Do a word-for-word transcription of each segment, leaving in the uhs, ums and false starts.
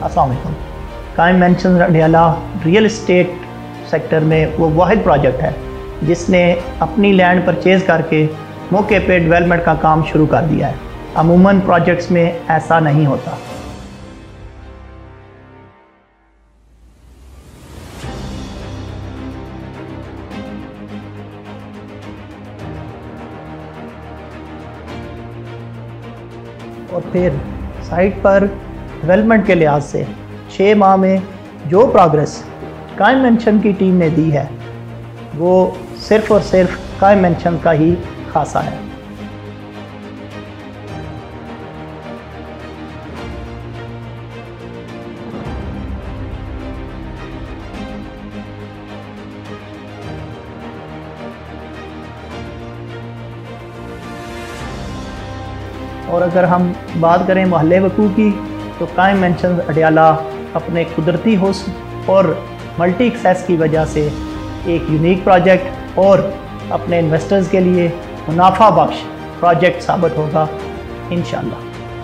अस्सलाम वालेकुम। Qayam mansion Adiala real estate sector में वो वाहिद प्रोजेक्ट है जिसने अपनी लैंड परचेज़ करके मौके पे डेवलपमेंट का काम शुरू कर दिया है। अमूमन प्रोजेक्ट्स में ऐसा नहीं होता। और फिर साइट पर डेवलपमेंट के लिहाज से छः माह में जो प्रोग्रेस कायम मेंशन की टीम ने दी है वो सिर्फ़ और सिर्फ कायम मेंशन का ही खासा है। और अगर हम बात करें मोहल्ले वकू की तो कायम मेंशन अडियाला अपने कुदरती हुस्न और मल्टी एक्सेस की वजह से एक यूनिक प्रोजेक्ट और अपने इन्वेस्टर्स के लिए मुनाफा बख्श प्रोजेक्ट साबित होगा इंशाअल्लाह।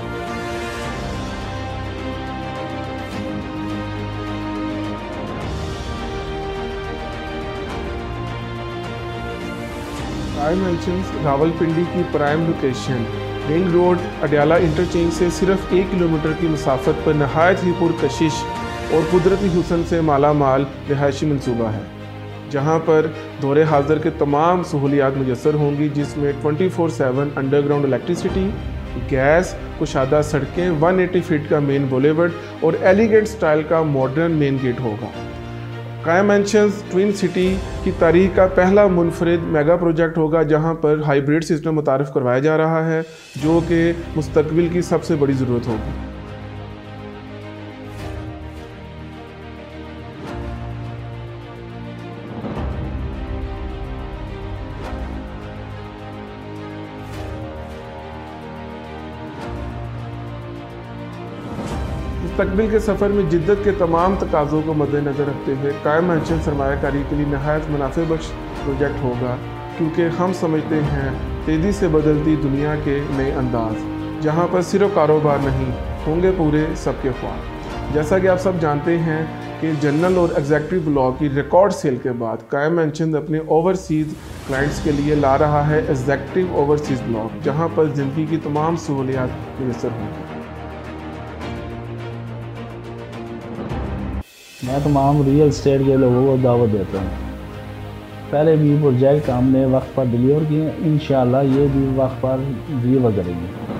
कायम मेंशन रावलपिंडी की prime location ring road Adiala interchange से सिर्फ एक किलोमीटर की मुसाफत पर नहायत ही पुरकशिश और कुदरती हुस्न से माला माल रिहायशी मनसूबा है, जहां पर दौरे हाज़िर के तमाम सहूलियात मुयसर होंगी, जिसमें twenty four seven underground electricity, gas, कुशादा सड़कें, एक सौ अस्सी फीट का मेन बुलेवर्ड और एलिगेंट स्टाइल का मॉडर्न मेन गेट होगा। कायम मेंशन ट्विन सिटी की तारीख का पहला मुनफरिद मेगा प्रोजेक्ट होगा, जहां पर हाइब्रिड सिस्टम मुतारफ़ करवाया जा रहा है, जो कि मुस्तकबिल की सबसे बड़ी ज़रूरत होगी। मुस्तकबिल के सफ़र में जिद्दत के तमाम तकाज़ों को मद्देनज़र रखते हुए कायम मेंशन सरमायाकारी के लिए नहायत मुनाफे बख्श प्रोजेक्ट होगा, क्योंकि हम समझते हैं तेज़ी से बदलती दुनिया के नए अंदाज, जहां पर सिर्फ कारोबार नहीं होंगे पूरे सबके ख्वाब। जैसा कि आप सब जानते हैं कि जनरल और एग्जेक्टिव ब्लॉक की रिकॉर्ड सेल के बाद कायम मेंशन अपने ओवरसीज़ क्लाइंट्स के लिए ला रहा है एग्जेक्टिव ओवरसीज़ ब्लॉक, जहाँ पर ज़िंदगी की तमाम सहूलियात मुयसर होंगी। मैं तमाम रियल इस्टेट के लोगों को दावत देता हूँ, पहले भी प्रोजेक्ट हमने वक्त पर डिलीवर किए, इंशाल्लाह ये भी वक्त पर डिलीवर करेंगे।